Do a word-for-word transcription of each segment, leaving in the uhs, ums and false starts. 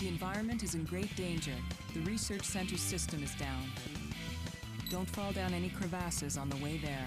The environment is in great danger. The research center's system is down. Don't fall down any crevasses on the way there.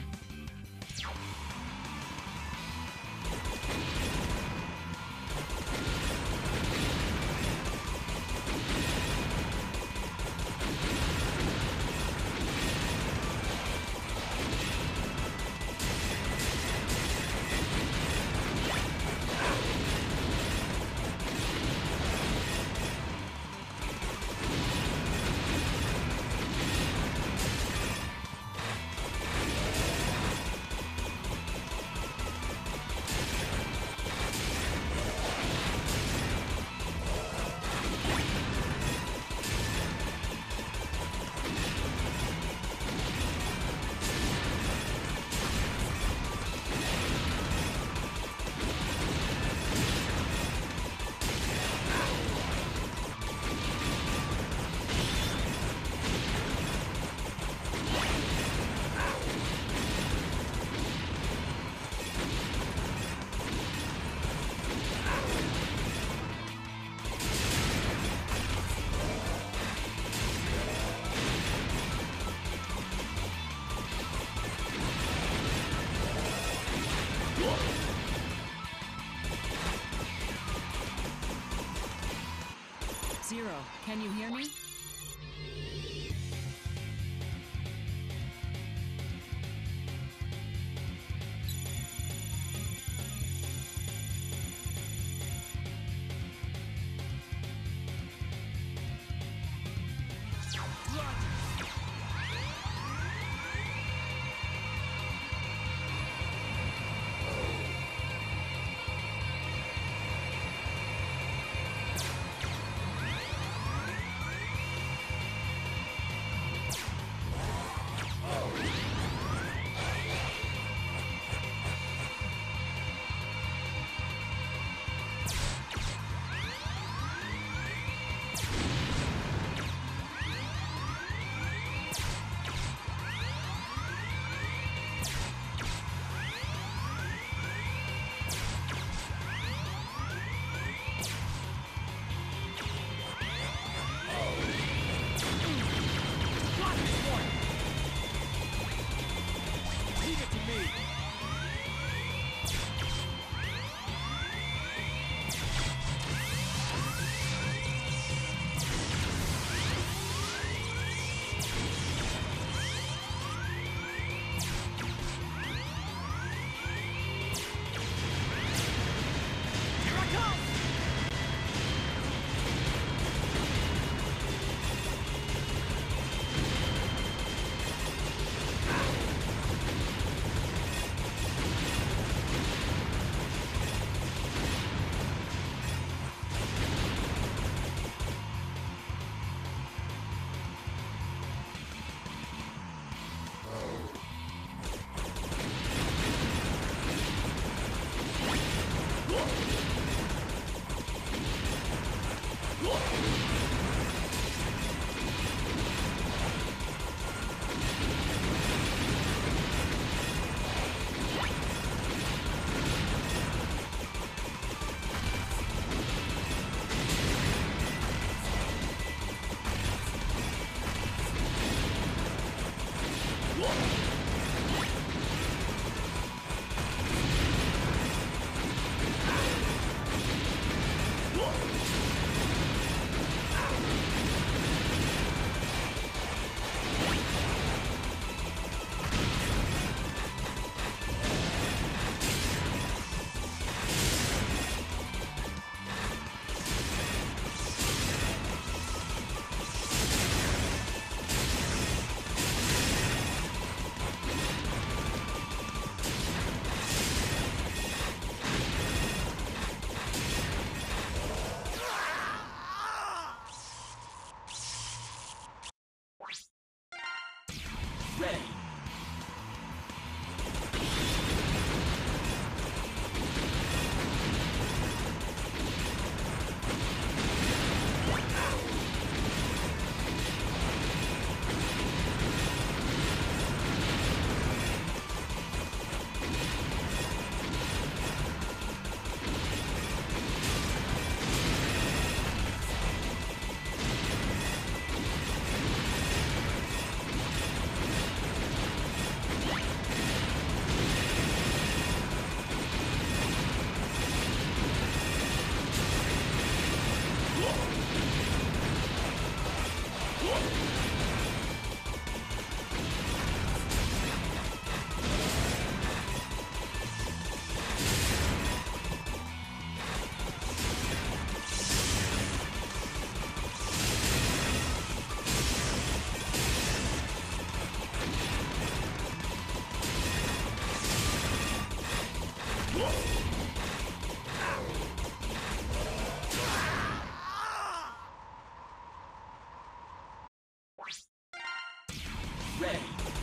ready.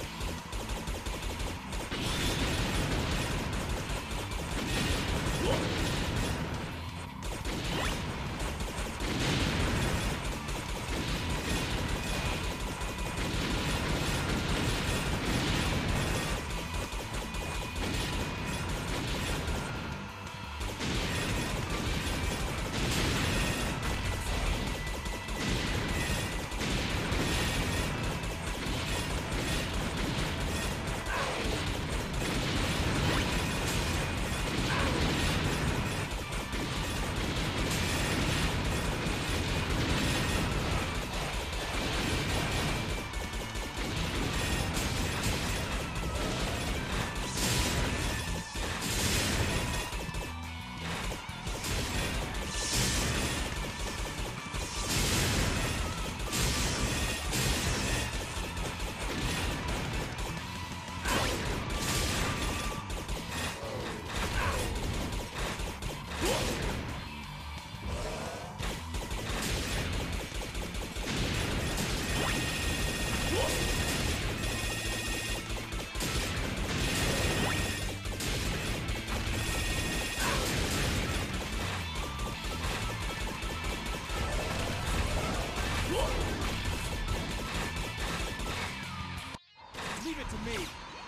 Leave it to me.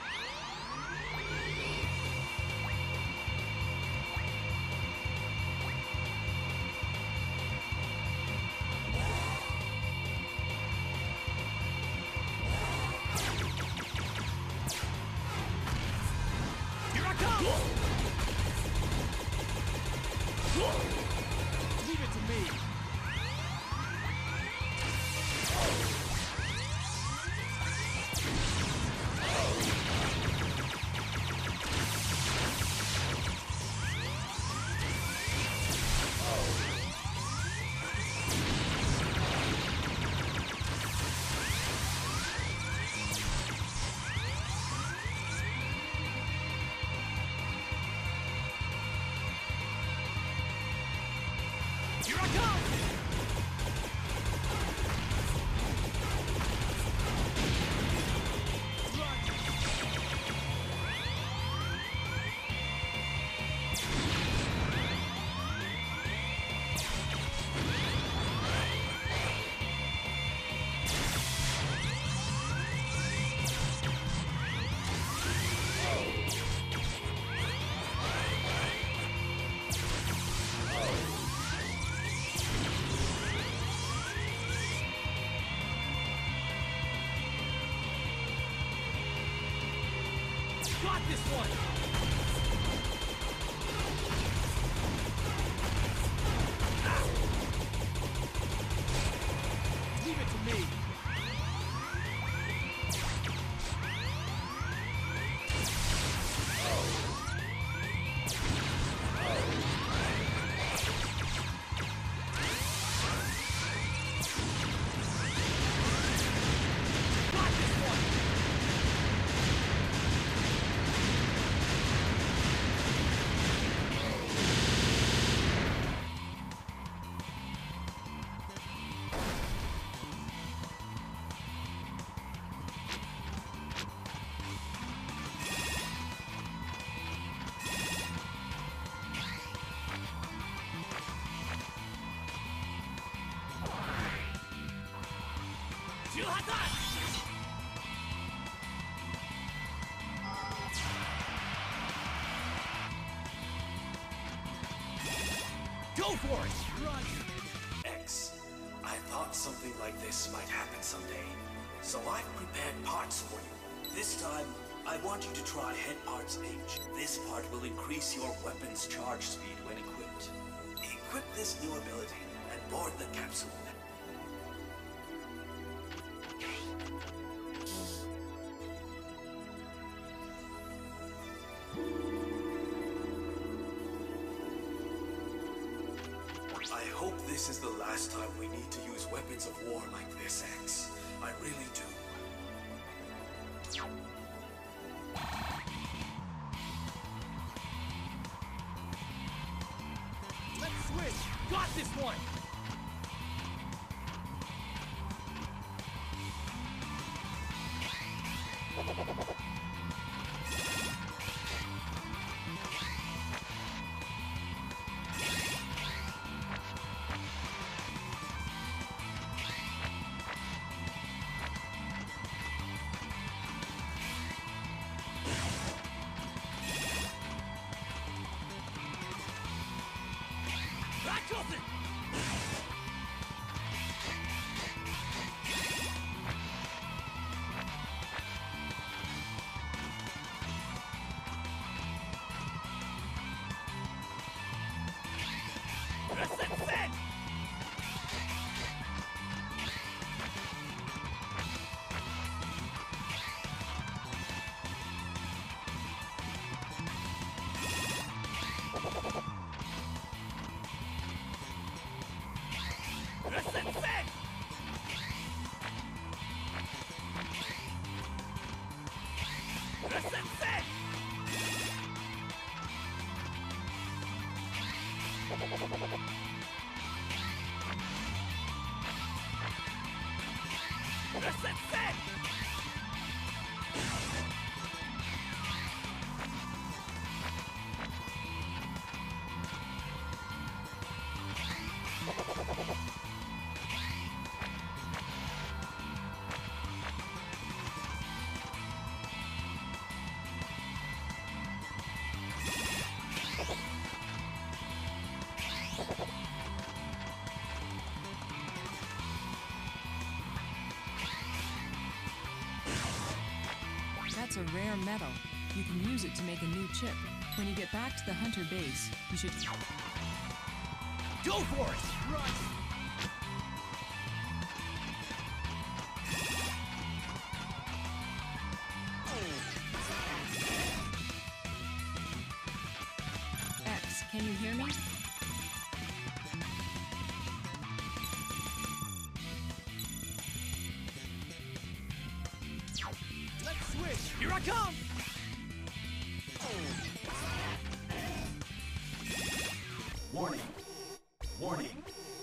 Here I come! Leave it to me. Here I come! Got this one! Leave it to me. Got this one! Go for it! Run! X, I thought something like this might happen someday, so I've prepared parts for you. This time, I want you to try Head Parts H. This part will increase your weapon's charge speed when equipped. Equip this new ability and board the capsule. I hope this is the last time we need to use weapons of war like this, X. I really do. Let's switch! Got this one! set, set! That's a rare metal. You can use it to make a new chip. When you get back to the Hunter base, you should... Go for it! Run! X, can you hear me? Let's switch! Here I come! Warning! Warning!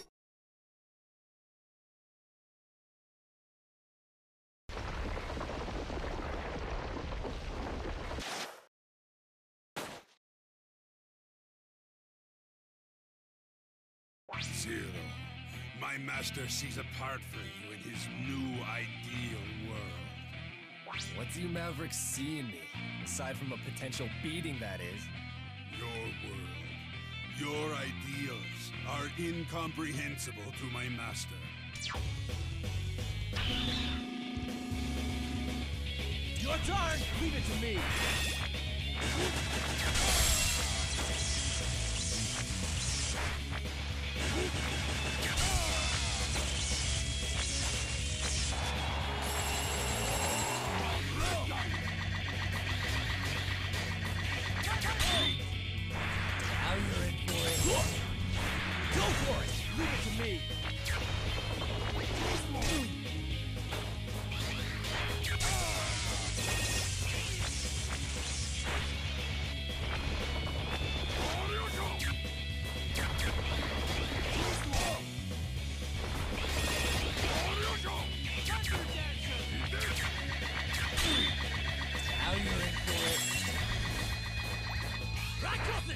Zero, my master sees a part for you in his new ideal world. What do you Mavericks see in me? Aside from a potential beating, that is. Your world, your ideals are incomprehensible to my master. Your turn! Leave it to me! Now you're in for it. Go for it! Leave it to me! Now you're in for it. Rakusen!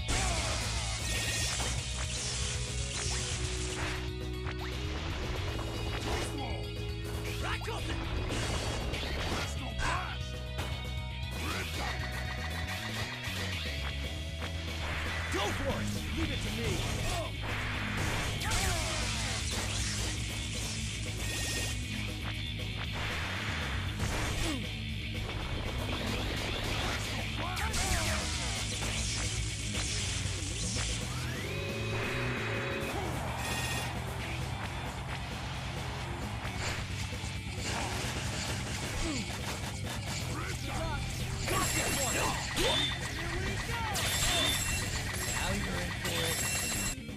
Rakusen! Go for it! Leave it to me! Now you're in for it.